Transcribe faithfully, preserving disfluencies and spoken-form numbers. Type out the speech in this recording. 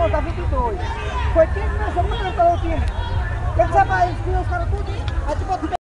doze a vinte e dois. Foi quem começou a plantar o time. Ele já vai, os caras tudo. Aí tu bota